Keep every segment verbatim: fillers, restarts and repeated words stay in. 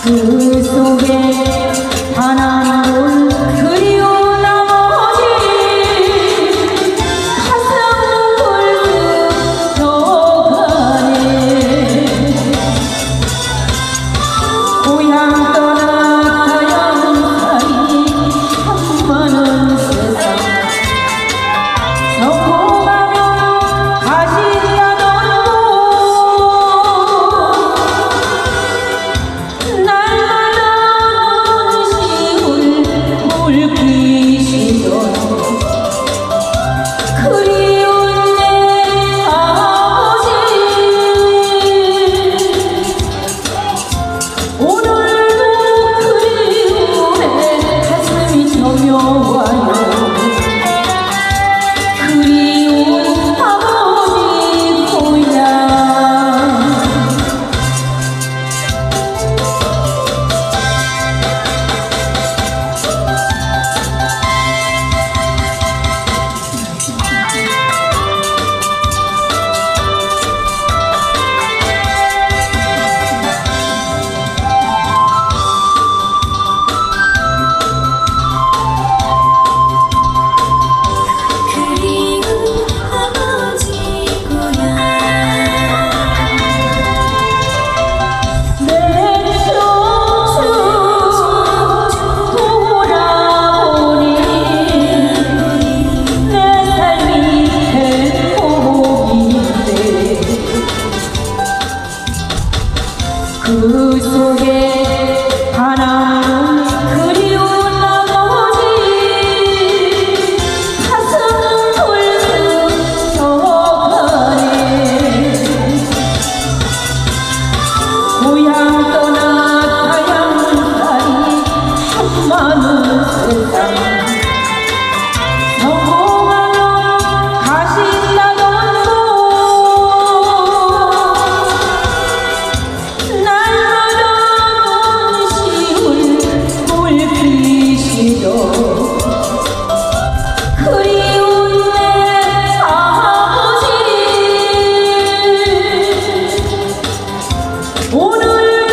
그 속에 단 한 번 그리운 나머지 가슴 불쑥 저가네. 고향 떠나 가양 사이 참 많은 세상 성공하며 가시려던 날마다 눈시울 물귀시던 그리운 내 아버지 오늘도 그리움에 가슴이 저며와요. 그리운 아버지 고향 그 속에 하나는 그리운 나머지 가슴 불쑥 저가네. 고향 떠나 가양 사이 참 많은 세상 성공하며 가신다던 곳 날마다 눈시울 물귀시던 그리운 내 아버지 오늘도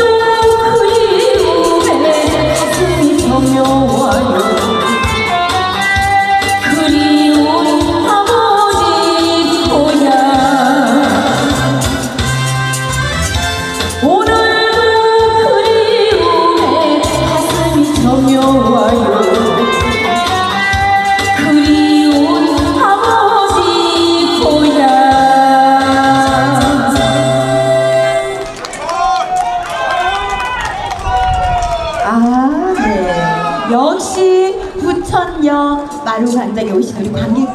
그리움에 가슴이 저며와요. 그리운 아버지 고향 오늘도 그리움에 가슴이 저며와요. 그리운 아버지 고향. 아, 네. 역시 부천역 마루광장에 오신 우리 관객